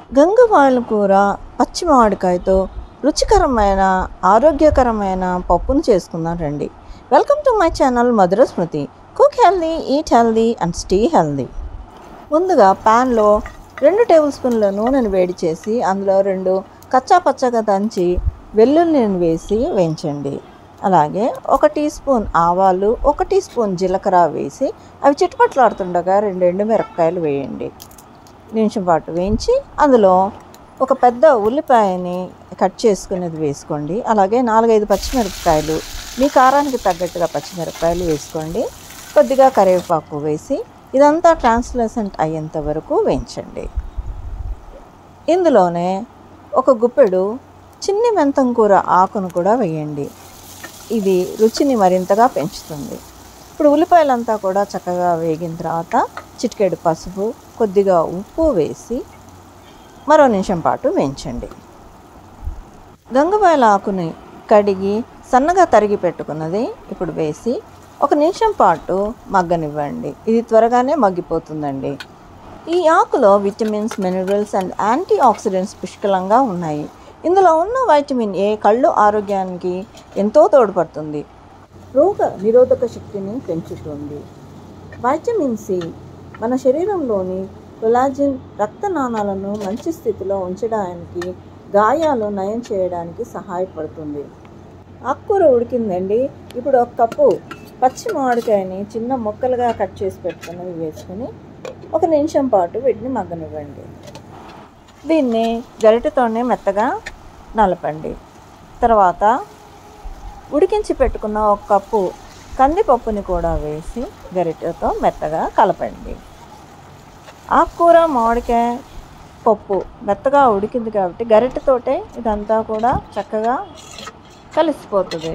గంగవాయల కూర పచ్చి మామిడికాయతో రుచికరమైన ఆరోగ్యకరమైన పప్పును చేసుకుందాం రండి. Welcome to my channel Madhura Smriti. Cook healthy, eat healthy and stay healthy. ముందుగా ప్యాన్లో 2 టేబుల్ స్పూన్ల నూనెను వేడి చేసి అందులో 2 కచ్చా పచ్చగా దంచి వెల్లుల్లిని వేసి వేయించండి. అలాగే 1 టీ స్పూన్ ఆవాలు, 1 టీ స్పూన్ జీలకర్ర వేసి అవి చిటపట్లాడుతుండగా 2 ఎండుమిరపకాయలు వేయండి. నిమిషం పాటు వేయించి అందులో ఒక పెద్ద ఉల్లిపాయని కట్ చేసుకునేది వేసుకోండి. అలాగే 4-5 పచ్చిమిరపకాయలు, మీ కారానికి తగ్గట్టుగా పచ్చిమిరపకాయలు వేసుకోండి. కొద్దిగా కరివేపాకు వేసి ఇదంతా ట్రాన్స్లూసెంట్ అయ్యేంత వరకు వేయించండి. ఇందులోనే ఒక గుప్పెడు చిన్ని మెంతం కూర ఆకును కూడా వేయండి. ఇది రుచిని మరింతగా పెంచుతుంది. ఇప్పుడు ఉల్లిపాయలంతా కూడా చక్కగా వేగిన తర్వాత చిటికెడు పసుపు, కొద్దిగా ఉప్పు వేసి మరో నిమిషం పాటు వేయించండి. గంగవాయల ఆకుని కడిగి సన్నగా తరిగి పెట్టుకున్నది ఇప్పుడు వేసి 1 నిమిషం పాటు మగ్గనివ్వండి. ఇది త్వరగానే మగ్గిపోతుందండి. ఈ ఆకులో vitamins, minerals and antioxidants పుష్కలంగా ఉన్నాయి. ఇందులో ఉన్న వైటమిన్ ఏ కళ్ళు ఆరోగ్యానికి ఎంతో తోడ్పడుతుంది. రోగ నిరోధక శక్తిని పెంచుతుంది. వైటమిన్ సి మన శరీరంలోని కొలాజిన్ రక్తనాళాలను మంచి స్థితిలో ఉంచడానికి, గాయాలు నయం చేయడానికి సహాయపడుతుంది. ఆకుకూర ఉడికిందండి. ఇప్పుడు 1 కప్పు పచ్చి మామిడికాయని చిన్న ముక్కలుగా కట్ చేసి పెట్టుకున్నవి వేసుకుని 1 నిమిషం పాటు వీటిని మగ్గనివ్వండి. దీన్ని గరిటెతోనే మెత్తగా నలపండి. తర్వాత ఉడికించి పెట్టుకున్న 1 కప్పు కందిపప్పుని కూడా వేసి గరిటెతో మెత్తగా కలపండి. ఆకుకూర, మామిడికాయ, పప్పు మెత్తగా ఉడికింది కాబట్టి గరిటెతోటే ఇదంతా కూడా చక్కగా కలిసిపోతుంది.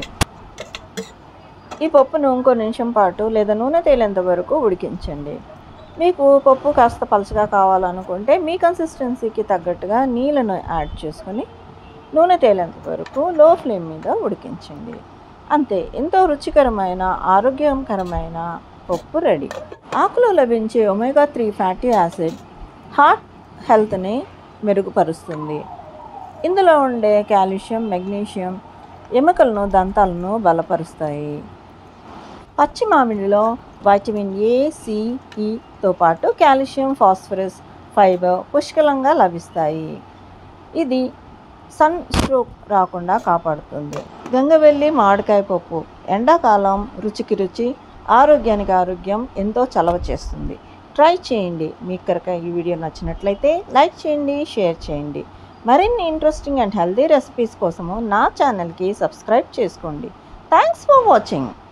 ఈ పప్పును ఇంకో నిమిషం పాటు లేదా నూనె తేలేంత వరకు ఉడికించండి. మీకు పప్పు కాస్త పలుచగా కావాలనుకుంటే మీ కన్సిస్టెన్సీకి తగ్గట్టుగా నీళ్ళను యాడ్ చేసుకొని నూనె తేలేంత వరకు లో ఫ్లేమ్ మీద ఉడికించండి. అంతే, ఎంతో రుచికరమైన ఆరోగ్యకరమైన పప్పు రెడీ. ఆకులో లభించే ఒమేగా 3 ఫ్యాటీ యాసిడ్ హార్ట్ హెల్త్ని మెరుగుపరుస్తుంది. ఇందులో ఉండే కాల్షియం, మెగ్నీషియం ఎముకలను, దంతాలను బలపరుస్తాయి. పచ్చి మామిడిలో వైటమిన్ ఏ, సి, ఈతో పాటు కాల్షియం, ఫాస్ఫరస్, ఫైబర్ పుష్కలంగా లభిస్తాయి. ఇది సన్ స్ట్రోక్ రాకుండా కాపాడుతుంది. గంగవెల్లి మామిడికాయ పప్పు ఎండాకాలం రుచికి రుచి, ఆరోగ్యానికి ఆరోగ్యం, ఎంతో చలవ చేస్తుంది. ట్రై చేయండి. మీకు కనుక ఈ వీడియో నచ్చినట్లయితే లైక్ చేయండి, షేర్ చేయండి. మరిన్ని ఇంట్రెస్టింగ్ అండ్ హెల్దీ రెసిపీస్ కోసము నా ఛానల్కి సబ్స్క్రైబ్ చేసుకోండి. Thanks for watching.